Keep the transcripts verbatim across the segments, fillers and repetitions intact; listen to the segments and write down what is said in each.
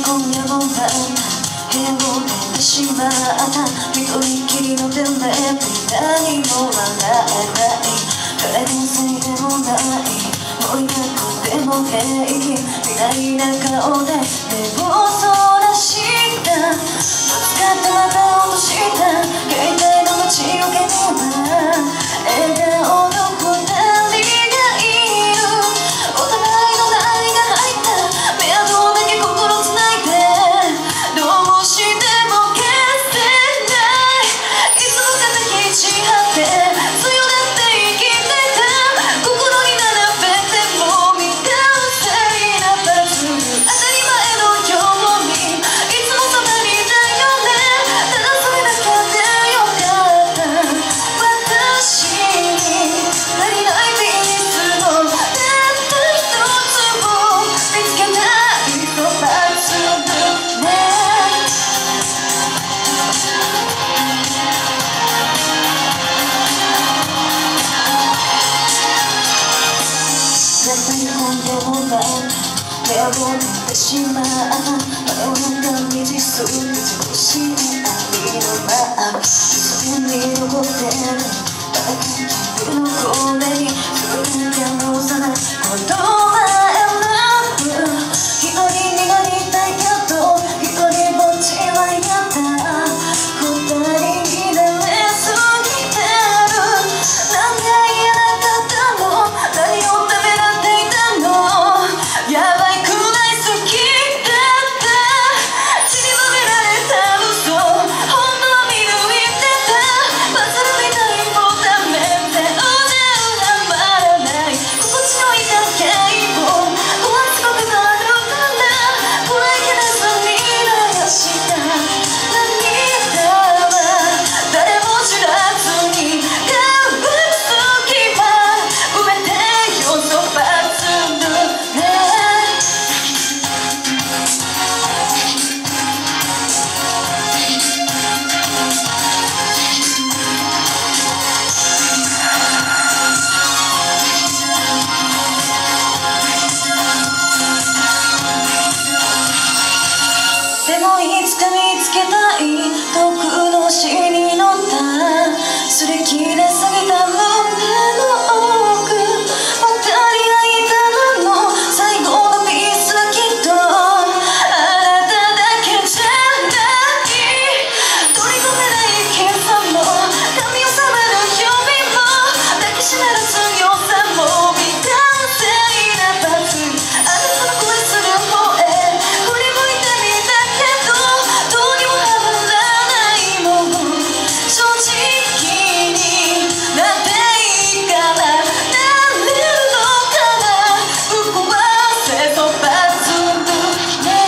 今夜もまた部屋を出てしまった一人きりのテレビ何も笑えない誰のせいでもないもういなくても平気みたいな顔で目をそらしたぶつかってまた落とした携帯の待ち受けには笑顔の二人がいるお互いの愛が入ったメアドだけ心つないでどうしても消せないいつも肩肘張って強がって生きてた心に並べても未完成なパズル当たり前のようにいつもそばにいたよねただそれだけでよかった私に足りないピースのたった一つを見つけたいとパズルねやっぱり今度もま手を出てしまった前をなんか道する美しい愛のままそれに残ってるまた君の声にそれだけの幼いことは選ぶ一人になりたいけど一人ぼっちは嫌だ二人になれすぎてるなんで嫌なかったの何をためらっていたのやばいくらい好きだった散りばめられた嘘本当は見抜いてたパズルみたいもダメっておじゃはまらない心地のいいだけをごわすことがあるから怖いけどそうにらした涙は誰も知らずに隠す隙間埋めてよそパズルねでもいつか見つけたい遠くの星に乗った擦り切れすぎた胸の奥二人がいたの最後のピースはきっとあなただけじゃない取り込めない計算も髪を触る指も抱きしめる強さも未完成なパズルあなたの恋する方へ振り向いてみたけどどうにもはまらないもん正直になっていいからなれるのかなここはセソパズルね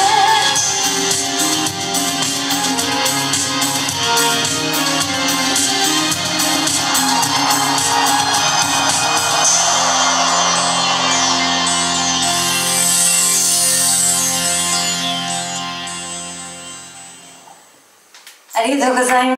ありがとうございます。